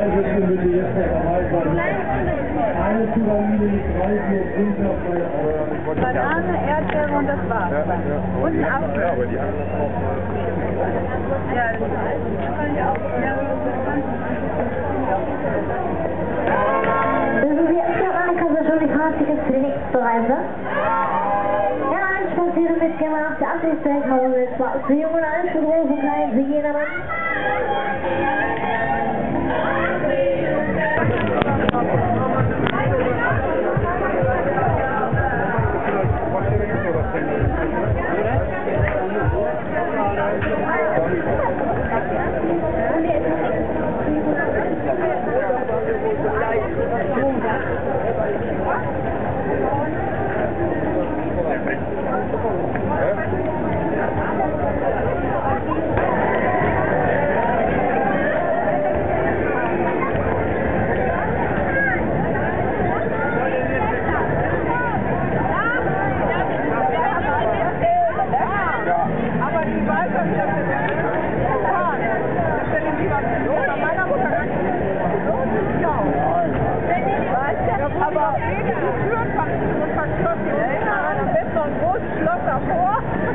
sitzen bitte jetzt noch dabei sein. Eine Pyramide mit 3 runter bei Banane, Erdbeere und das war's. Und ein Apfel. Ja, aber die anderen auch. Ja, das kann ich auch. Wissen Sie, Veronika ist schon die Fahrzeuge für die nächste Reise. Ja, ich spaziere mit gerne nach der Abschlussfeldhause. Zwar für Jung und Alt, für Groß und Klein, für jedermann. Aber jede Tür verkürzt dann ist so ein großes Schloss davor.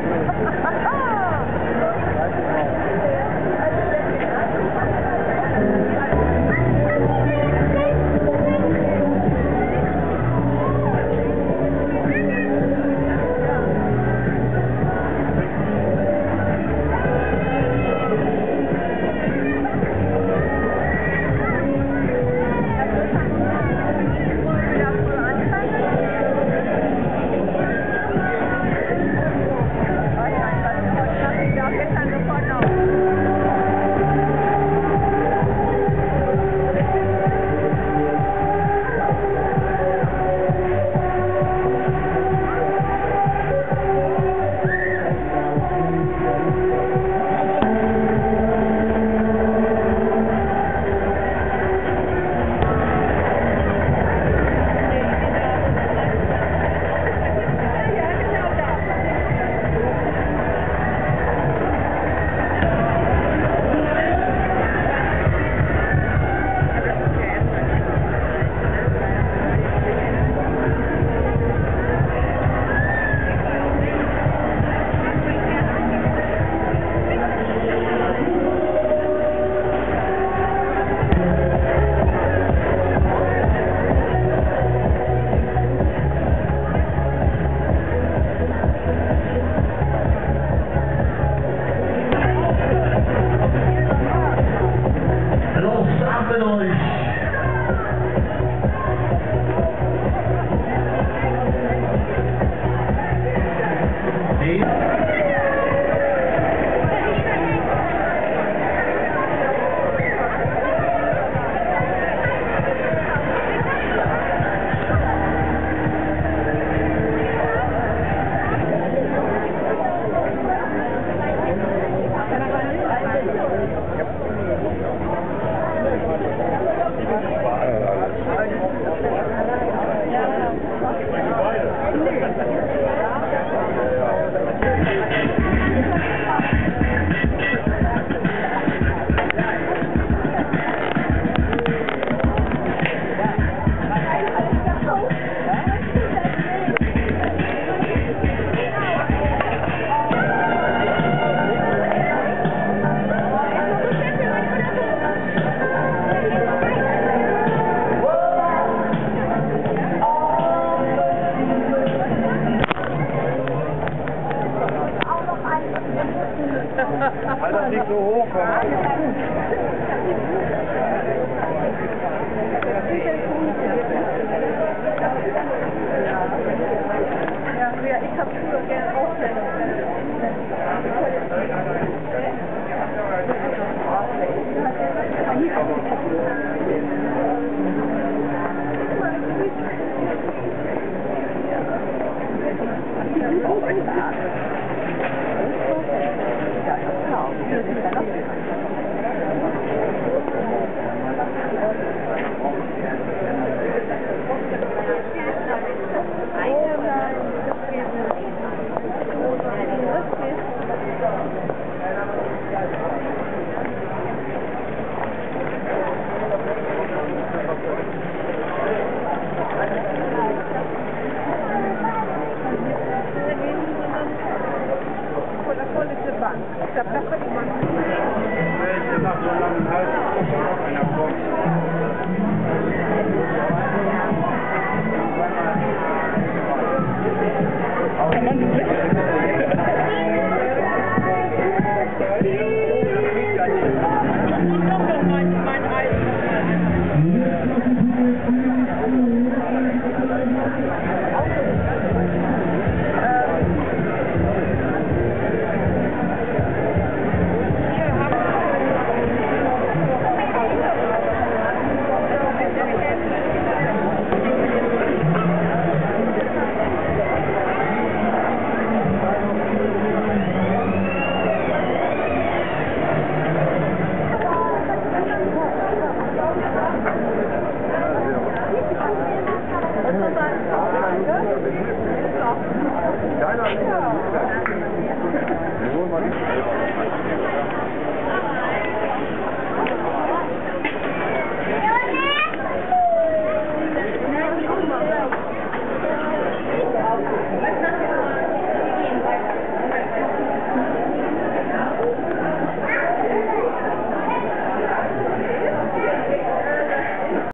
Weil das nicht so hoch kommt. Ja, ich habe früher gerne Aufstellung. Ja, Ich glaube, das wird man